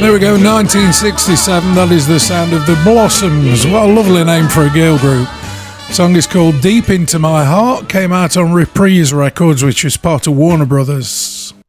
There we go, 1967. That is the sound of the Blossoms. What a lovely name for a girl group. The song is called Deep Into My Heart. Came out on Reprise Records, which was part of Warner Brothers.